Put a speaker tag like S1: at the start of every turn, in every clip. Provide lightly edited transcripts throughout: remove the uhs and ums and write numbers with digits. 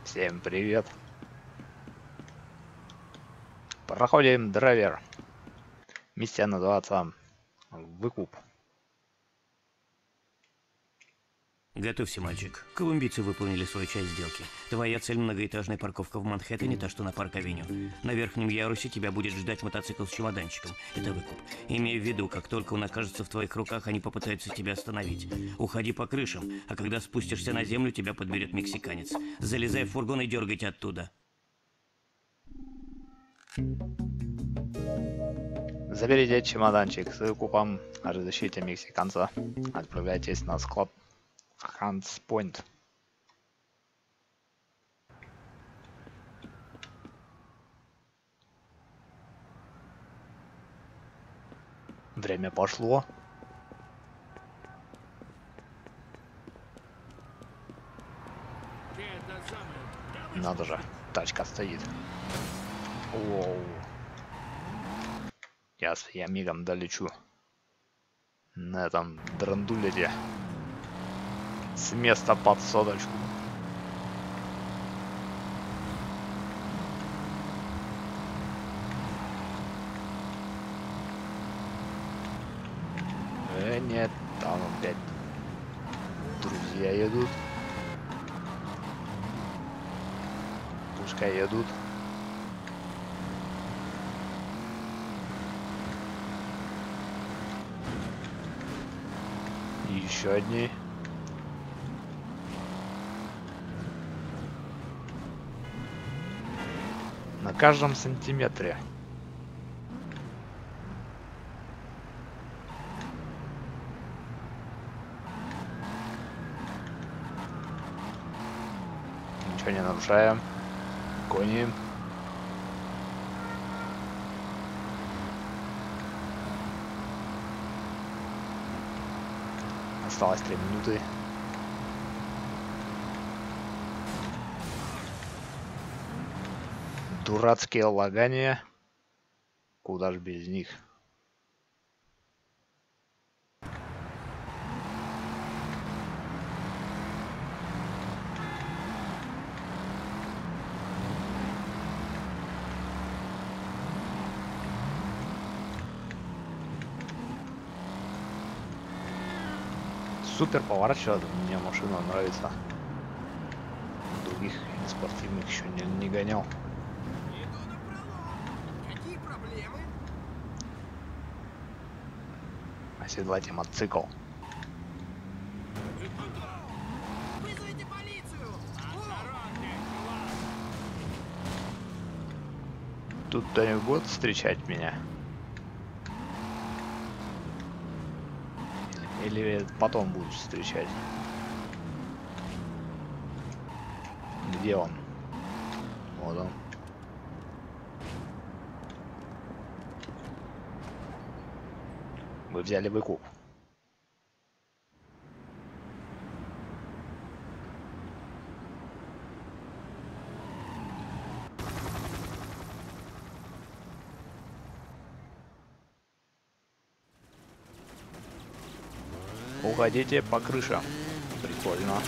S1: Всем привет. Проходим драйвер. Миссия называется «Выкуп».
S2: Готовься, мальчик. Колумбийцы выполнили свою часть сделки. Твоя цель — многоэтажная парковка в Манхэттене, та, что на Парк-авеню. На верхнем ярусе тебя будет ждать мотоцикл с чемоданчиком. Это выкуп. Имей в виду, как только он окажется в твоих руках, они попытаются тебя остановить. Уходи по крышам, а когда спустишься на землю, тебя подберет мексиканец. Залезай в фургон и дергайте оттуда.
S1: Заберите чемоданчик с выкупом, разыщите мексиканца, отправляйтесь на склад Хантс Пойнт. Время пошло. Надо же, тачка стоит. Воу. Я мигом долечу. На этом драндулете. С места под соточку. Нет, там опять друзья едут. Пускай едут. И еще одни. На каждом сантиметре. Ничего не нарушаем. Гоним. Осталось 3 минуты. Дурацкие лагания. Куда ж без них? Супер поворачивает, мне машина нравится. Других спортивных еще не гонял.
S3: Какие проблемы?
S1: Оседлайте мотоцикл.
S3: Вызовите полицию!
S1: Тут кто-нибудь будет встречать меня? Или потом будут встречать? Где он? Вот он. Вы взяли выкуп. Уходите по крышам. Прикольно.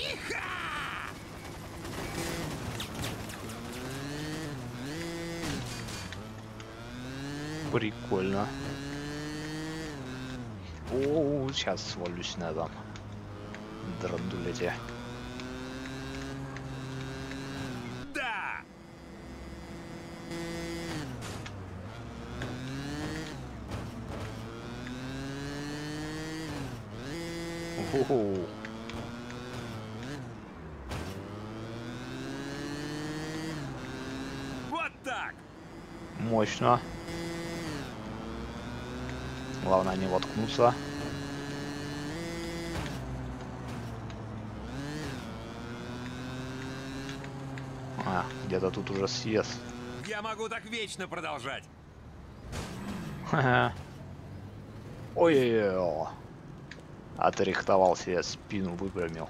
S1: Прикольно. О, сейчас свалюсь на этом драндулете.
S3: Да!
S1: Уху.
S3: Вот так!
S1: Мощно. Главное не воткнуться. А, где-то тут уже съезд.
S3: Я могу так вечно продолжать.
S1: Ха-ха. Ой-ой-ой. Отрихтовал себе спину, выпрямил.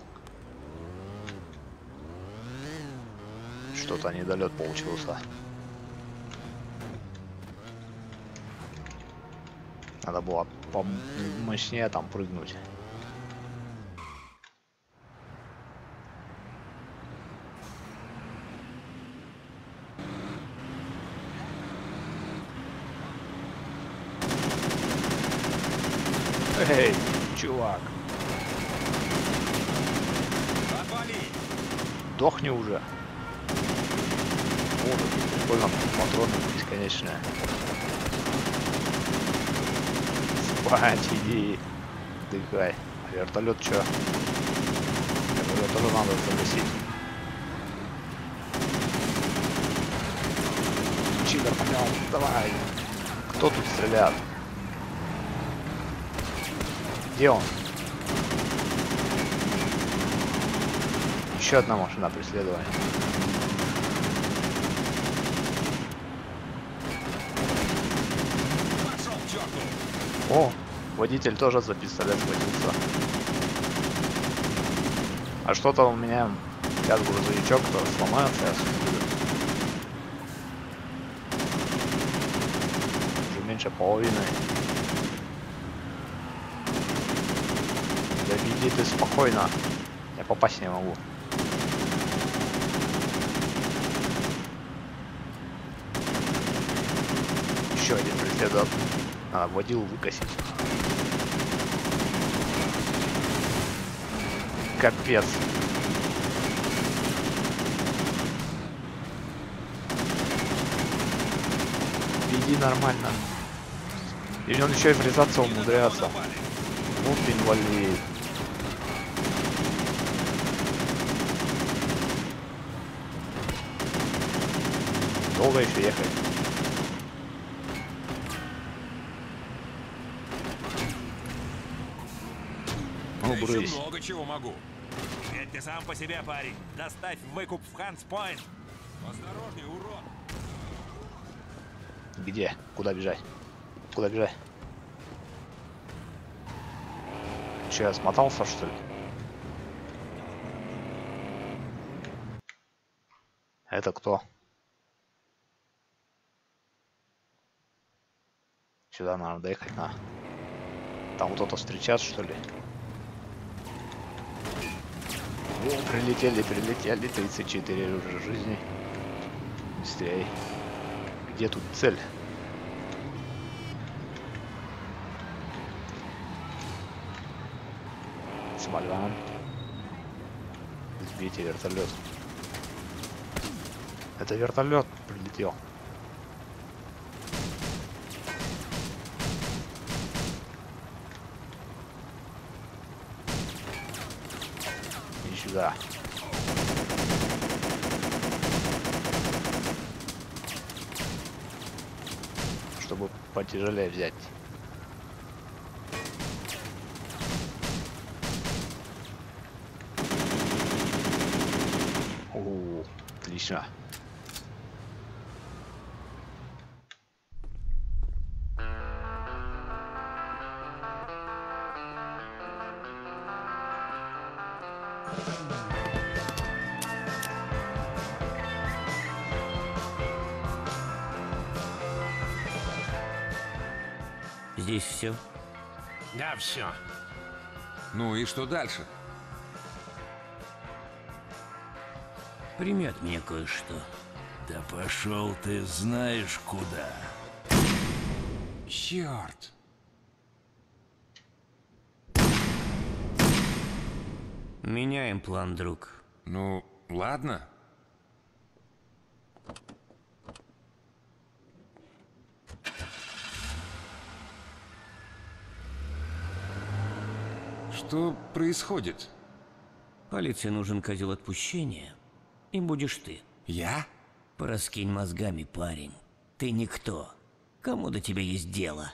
S1: Что-то недолет получился. Надо было помощнее там прыгнуть. Эй, чувак,
S3: Отвали!
S1: дохни уже. О, тут прикольно, патроны бесконечные. Спать, иди, отдыхай. А вертолет чё? Вертолет тоже надо загасить. Читер, пойдем, давай. Кто тут стреляет? Где он? Еще одна машина преследования.
S3: Пошел к черту!
S1: О, водитель тоже за пистолет схватился. А что-то у меня сейчас грузовичок-то сломается, я смотрю. Уже меньше половины. Да иди ты спокойно. Я попасть не могу. Еще один преследует. Надо водилу выкосить. Капец. Веди нормально. И он еще и врезаться умудряется. Вот инвалид. Долго еще ехать.
S3: Я
S1: Ну,
S3: еще
S1: брысь.
S3: много чего могу.
S4: Теперь ты сам по себе, парень. Доставь выкуп в Ханс-Пойнт.
S3: Осторожней, урод!
S1: Где? Куда бежать? Куда бежать? Че, я смотался, что ли? Это кто? Сюда надо доехать, на. Там кто-то встречать, что ли? О, прилетели, прилетели. 34 уже жизни. Быстрее. Где тут цель? Самолет. Сбейте вертолет. Это вертолет прилетел. Иди сюда. Чтобы потяжелее взять. О, отлично.
S2: Здесь все.
S3: Да, все.
S4: Ну и что дальше?
S2: Прими от меня кое-что.
S5: Да пошел ты знаешь куда.
S4: Черт!
S2: Меняем план, друг.
S4: Ну, ладно. Что происходит?
S2: Полиции нужен козел отпущения. И будешь ты.
S4: Я?
S2: Пораскинь мозгами, парень. Ты никто. Кому до тебя есть дело?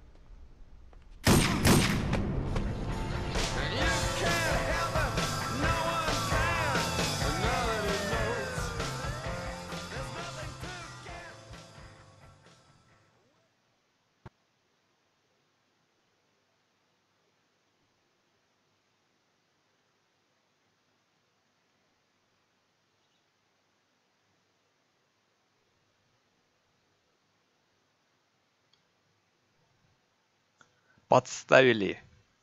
S1: Подставили.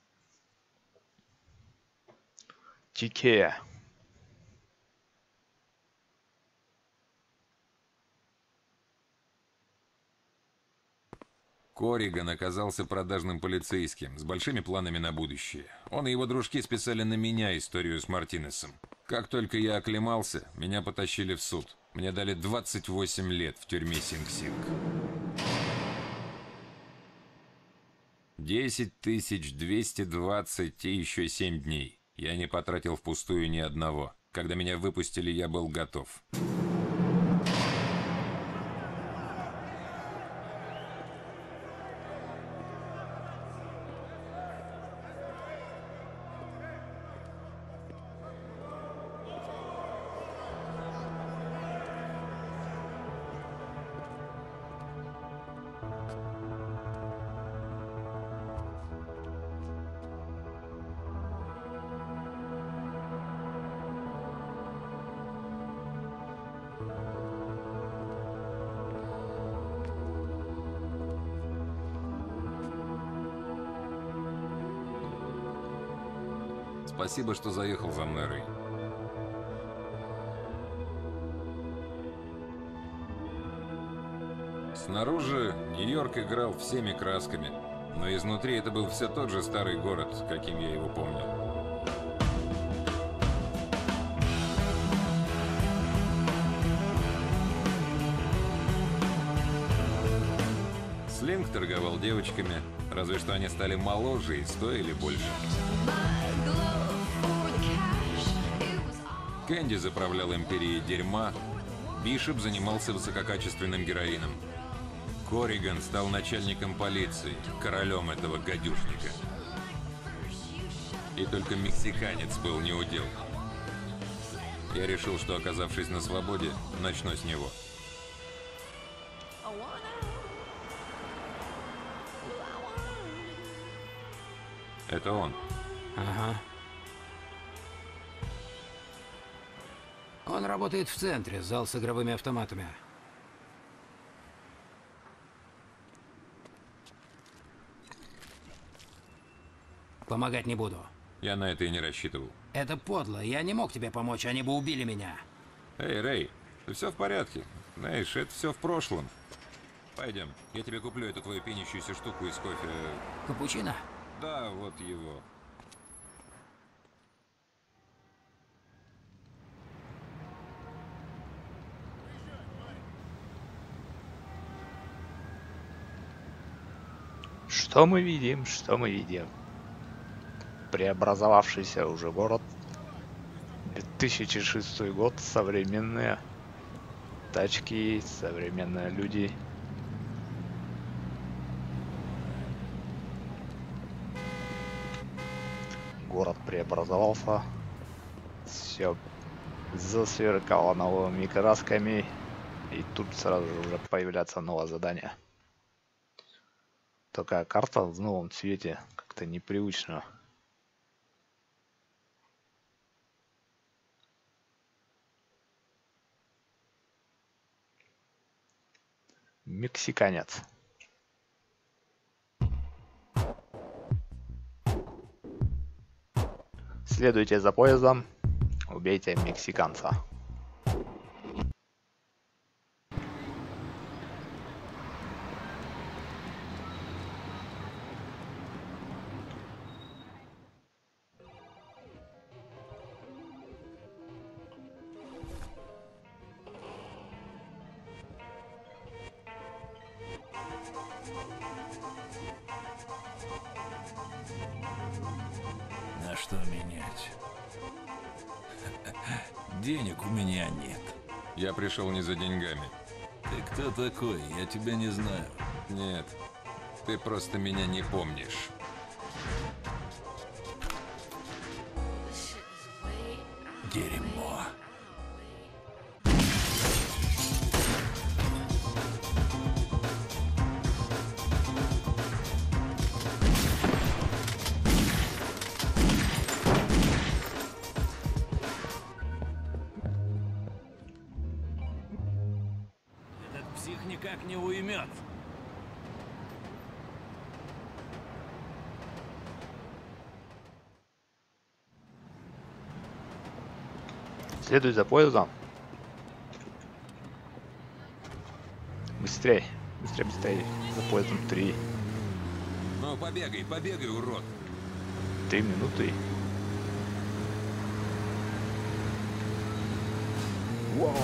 S1: Тике.
S6: Корриган оказался продажным полицейским, с большими планами на будущее. Он и его дружки списали на меня историю с Мартинесом. Как только я оклемался, меня потащили в суд. Мне дали 28 лет в тюрьме Синг-Синг. 10 220 и еще 7 дней. Я не потратил впустую ни одного. Когда меня выпустили, я был готов. Спасибо, что заехал за мной, Рэй. Снаружи Нью-Йорк играл всеми красками, но изнутри это был все тот же старый город, каким я его помнил. Слинг торговал девочками, разве что они стали моложе и стоили больше. Кэнди заправлял империей дерьма, Бишоп занимался высококачественным героином. Корриган стал начальником полиции, королем этого гадюшника. И только мексиканец был неудел. Я решил, что, оказавшись на свободе, начну с него. Это он.
S7: Ага. Он работает в центре, зал с игровыми автоматами. Помогать не буду.
S6: Я на это и не рассчитывал.
S7: Это подло, я не мог тебе помочь, они бы убили меня.
S6: Эй, Рэй, все в порядке. Знаешь, это все в прошлом. Пойдем, я тебе куплю эту твою пенящуюся штуку из кофе.
S7: Капучино?
S6: Да, вот его.
S1: Что мы видим? Что мы видим? Преобразовавшийся уже город. 2006 год. Современные тачки, современные люди. Город преобразовался. Все засверкало новыми красками. И тут сразу же уже появляется новое задание. Такая карта в новом цвете. Как-то непривычно. Мексиканец. Следуйте за поездом. Убейте мексиканца.
S5: На что менять? Денег у меня нет.
S6: Я пришел не за деньгами.
S5: Ты кто такой? Я тебя не знаю.
S6: Нет, ты просто меня не помнишь.
S5: Дерьмо.
S4: Этот псих никак не уймет.
S1: Следуй за поездом. Быстрей. Быстрее, быстрее. За поездом 3.
S6: Ну, побегай, побегай, урод.
S1: 3 минуты. Вау.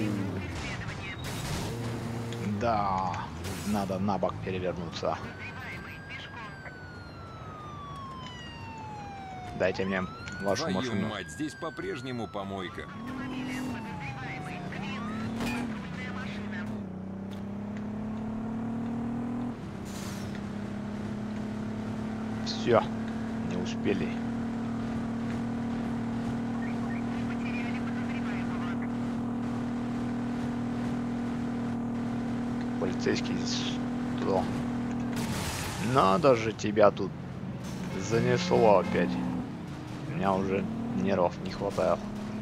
S1: Да. Надо на бок перевернуться. Дайте мне вашу
S6: Твою
S1: машину.
S6: мать, здесь по-прежнему помойка.
S1: Все. Не успели. Полицейский что? Надо же, тебя тут занесло опять. У меня уже нервов не хватает.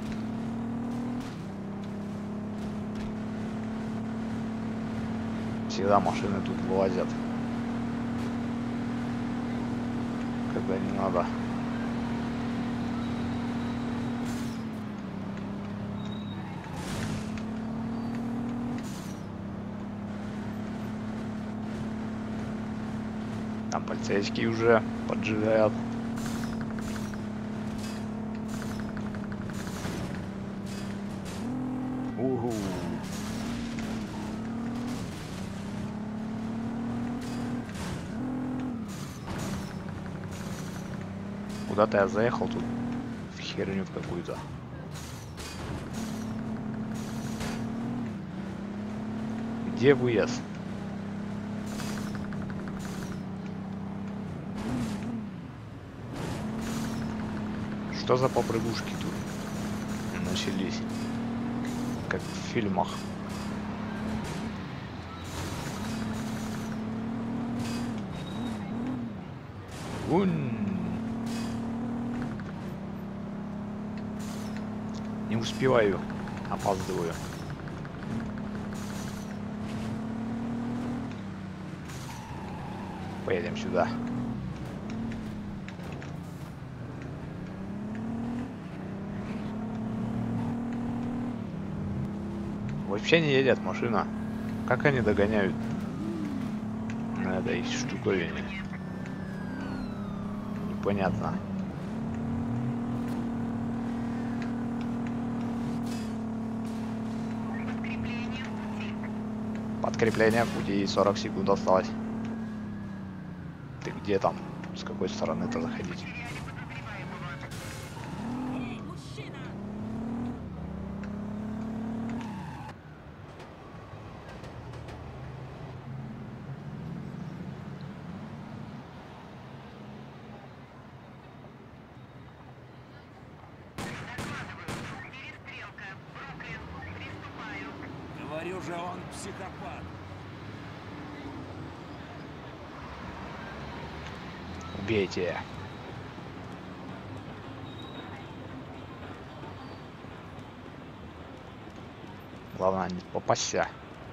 S1: Всегда машины тут вылазят, когда не надо. Там полицейские уже поджигают. Угу. Куда-то я заехал тут в херню какую-то. Где выезд? Что за попрыгушки тут начались? Как в фильмах. Не успеваю, опаздываю. Поедем сюда. Вообще не едет машина. Как они догоняют на этой штуковине? Непонятно. Подкрепление в пути, 40 секунд осталось. Ты где там? С какой стороны-то заходить?
S4: Говорю же, он психопат.
S1: Убейте. Главное не попасться.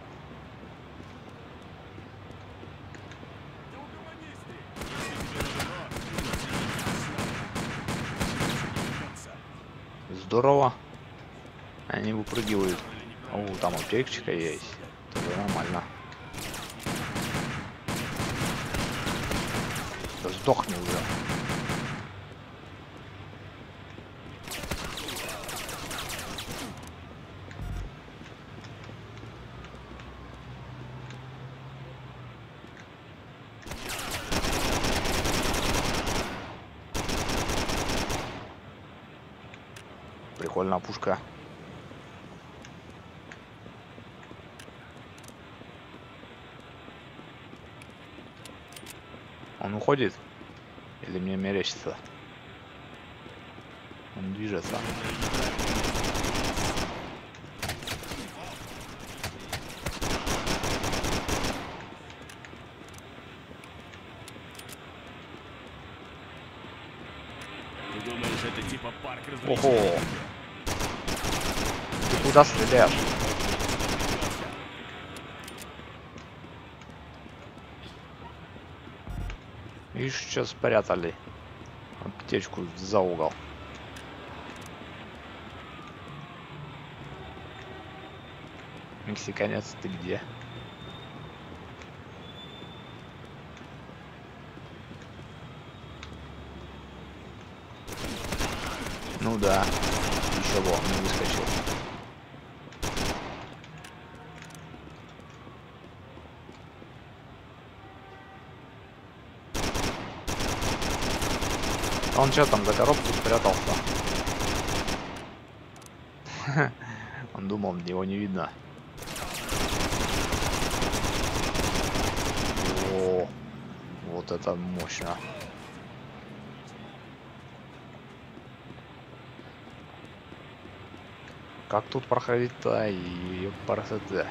S1: Здорово. Они выпрыгивают. О, там аптечка есть. Это нормально. Да сдохни уже. Прикольная пушка. Он уходит? Или мне мерещится? Он движется.
S4: Ты думаешь, это типа парк
S1: Ого!
S4: развлечений?
S1: Ты куда стреляешь? Видишь, сейчас спрятали аптечку за угол. Мексиканец, ты где? Ну да. Еще вон, не выскочил. Он что там за коробку спрятался? Он думал, его не видно. О, вот это мощно. Как тут проходить-то? И парасете.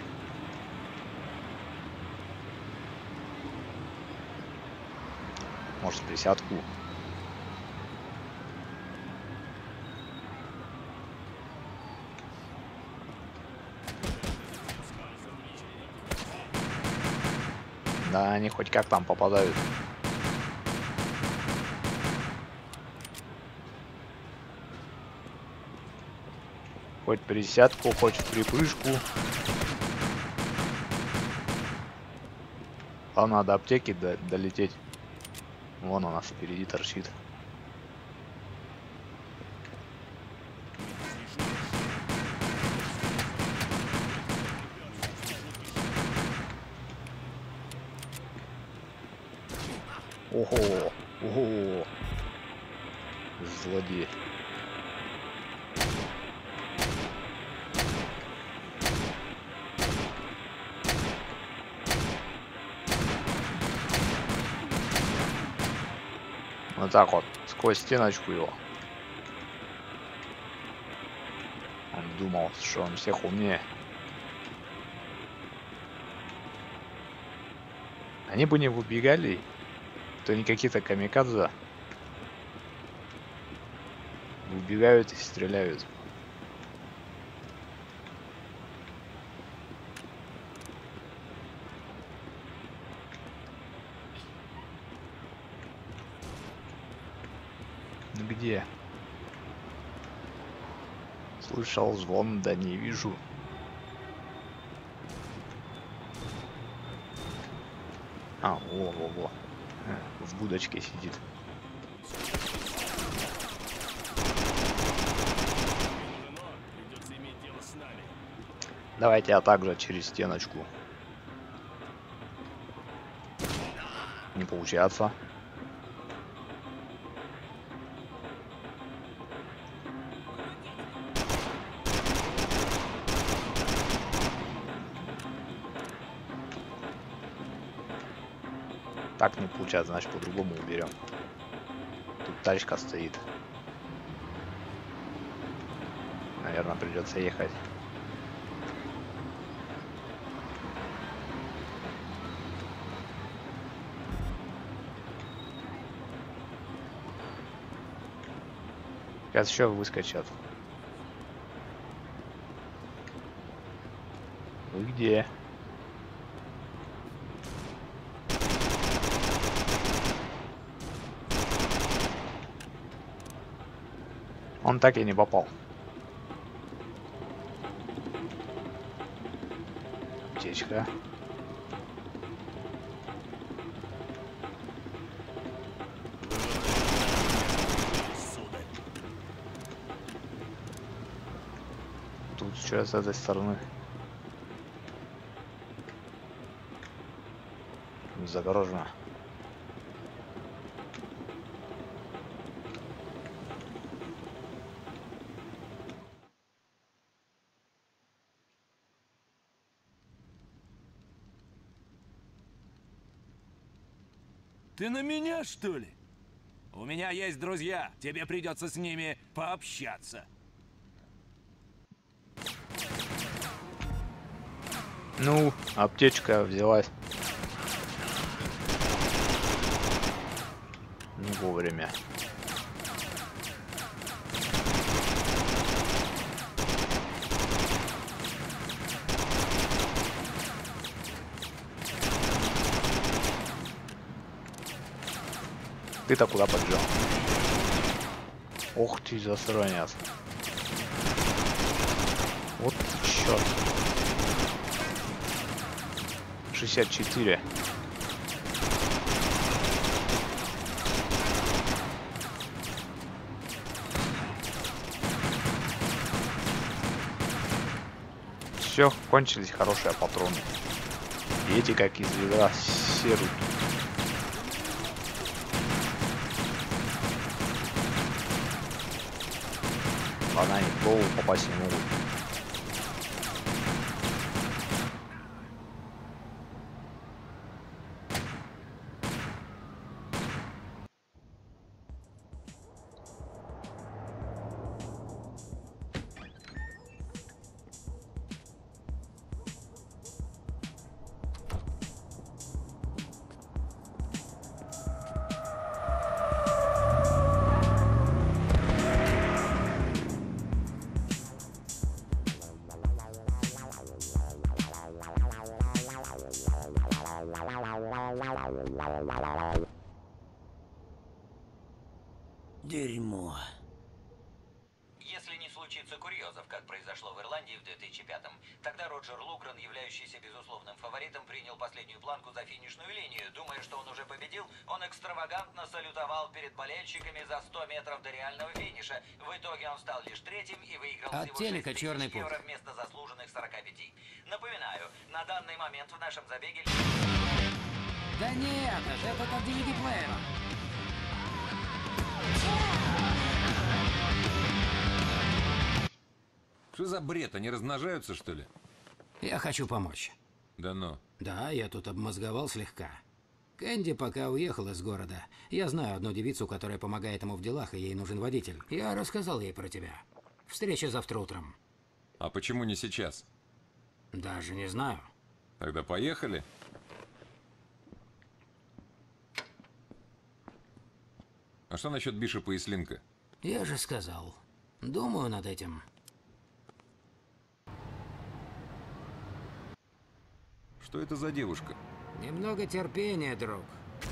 S1: Может, присядку? Да, они хоть как там попадают. Хоть присядку, хоть в припрыжку. А надо аптеки долететь. Вон у нас впереди торчит. Ого, ого, злодей. Вот так вот, сквозь стеночку его. Он думал, что он всех умнее. Они бы не выбегали, то они какие-то камикадзе. Выбегают и стреляют. Где? Слышал звон, да не вижу. А, во. В будочке сидит. Давайте я также через стеночку. Не получается. Так не получается, значит по-другому уберем. Тут тачка стоит. Наверное, придется ехать. Сейчас еще выскочат. Вы где? Он так и не попал. Птичка. Тут что с этой стороны? Загорожено.
S4: Ты на меня, что ли? У меня есть друзья. Тебе придется с ними пообщаться.
S1: Ну, аптечка взялась. Не вовремя. Ты-то куда побежал? Ох ты, засранец. Вот черт. 64. Все, кончились хорошие патроны. И эти, как из ведра, серут. Ладно, они в голову попасть не могут.
S2: Дерьмо.
S8: Если не случится курьезов, как произошло в Ирландии в 2005-м, тогда Роджер Лукрен, являющийся безусловным фаворитом, принял последнюю планку за финишную линию. Думая, что он уже победил, он экстравагантно салютовал перед болельщиками за 100 метров до реального финиша. В итоге он стал лишь третьим и выиграл
S7: От
S8: всего
S7: телека
S8: 6
S7: черный
S8: тысяч евро
S7: пух.
S8: вместо заслуженных 45. Напоминаю, на данный момент в нашем забеге...
S7: Да нет, это от DVD-плеера.
S6: Что за бред? Они размножаются, что ли?
S7: Я хочу помочь.
S6: Да ну.
S7: Да, я тут обмозговал слегка. Кэнди пока уехал из города. Я знаю одну девицу, которая помогает ему в делах, и ей нужен водитель. Я рассказал ей про тебя. Встреча завтра утром.
S6: А почему не сейчас?
S7: Даже не знаю.
S6: Тогда поехали. А что насчет Бишопа и Слинка?
S7: Я же сказал. Думаю над этим.
S6: Что это за девушка?
S7: Немного терпения, друг.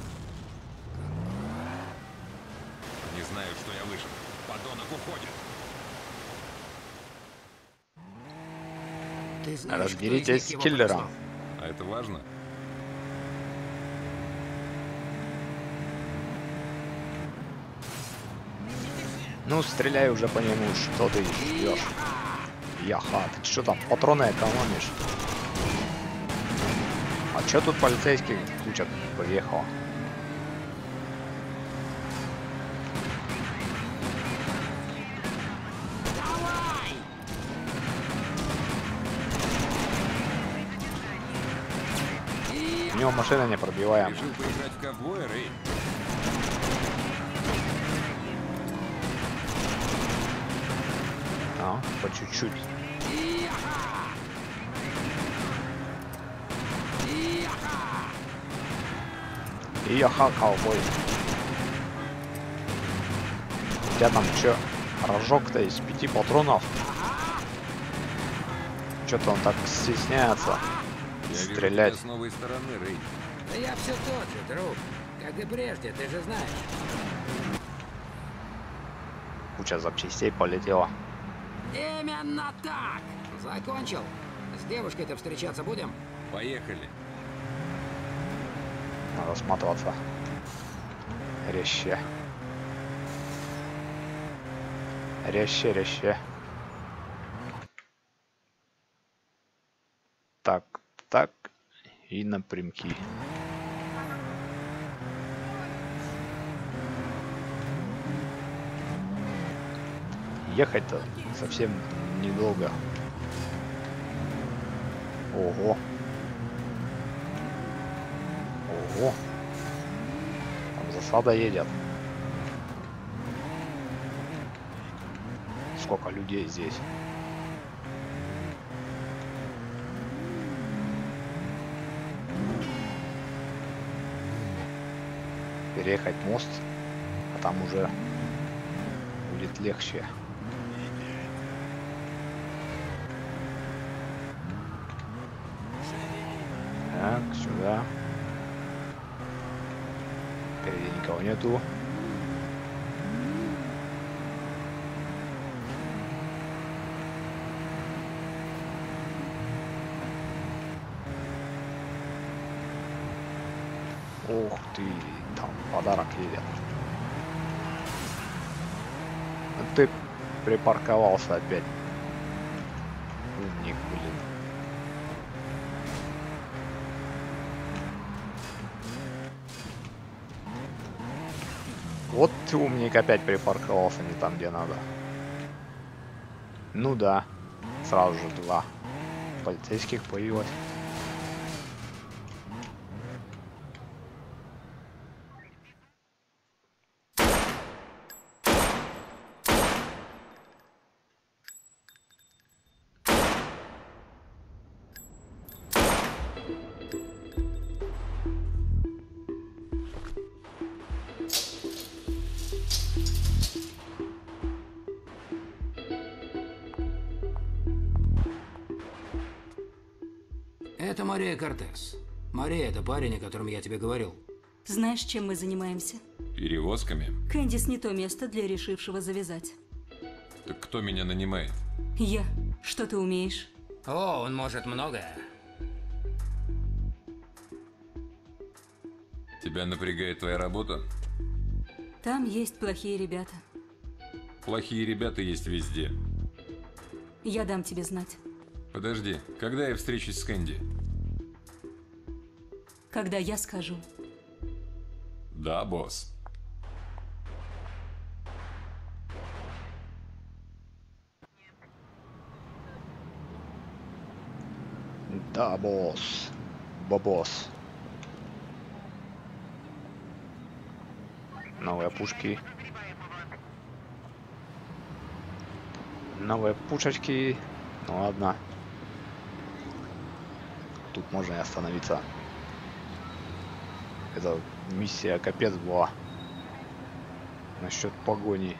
S3: Не знаю, что я вышел. Подонок уходит.
S7: Ты знаешь,
S1: Разберитесь
S7: кто из них
S1: с
S7: его
S1: киллером.
S7: подослал?
S6: А это важно?
S1: Ну, стреляй уже по нему, что ты ждешь. Яха, ты что там, патроны экономишь? А чё тут полицейских куча поехала? У него машина не пробиваем.
S6: Решил поиграть в ковбоя, Рэй?
S1: А, по чуть-чуть. И яха, ковбой. У тебя там чё, рожок-то из 5 патронов? Чё-то он так стесняется
S6: Я вижу
S1: стрелять.
S6: тебя с новой стороны, Рэй.
S7: Да я все тот же, друг. Как и прежде, ты же знаешь.
S1: Куча запчастей полетела.
S7: Именно так! Закончил. С девушкой-то встречаться будем?
S6: Поехали.
S1: Надо сматываться. Резче. Резче, резче. Так, так. И напрямки. Ехать-то совсем недолго. Ого. Ого. Там засада едет. Сколько людей здесь. Переехать мост, а там уже будет легче. Так, сюда. Впереди никого нету. Ух ты, там подарок едет. Ты припарковался опять. Умник, блин. Вот ты, умник, опять припарковался не там, где надо. Ну да. Сразу же 2 полицейских появилось.
S7: Это Мария Кортес. Мария — это парень, о котором я тебе говорил.
S9: Знаешь, чем мы занимаемся?
S6: Перевозками?
S9: Кэндис не то место для решившего завязать.
S6: Так кто меня нанимает?
S9: Я. Что ты умеешь?
S7: О, он может многое.
S6: Тебя напрягает твоя работа?
S9: Там есть плохие ребята.
S6: Плохие ребята есть везде.
S9: Я дам тебе знать.
S6: Подожди, когда я встречусь с Кэнди?
S9: Когда я скажу.
S6: Да, босс.
S1: Да, босс. Бобос. Новые пушки. Новые пушечки. Ну ладно. Тут можно и остановиться. Это миссия капец была. Насчет погони.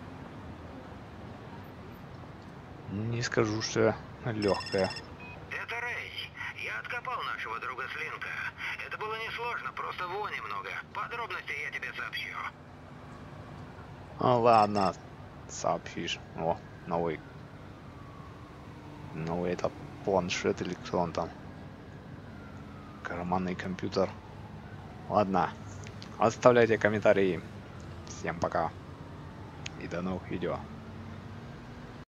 S1: Не скажу, что легкая.
S10: Это Рэй. Я откопал нашего друга Слинка. Это было несложно, просто вони много. Подробности я тебе сообщу.
S1: Ладно, сообщишь. О, новый это планшет или кто он там? Карманный компьютер. Ладно, оставляйте комментарии. Всем пока и до новых видео.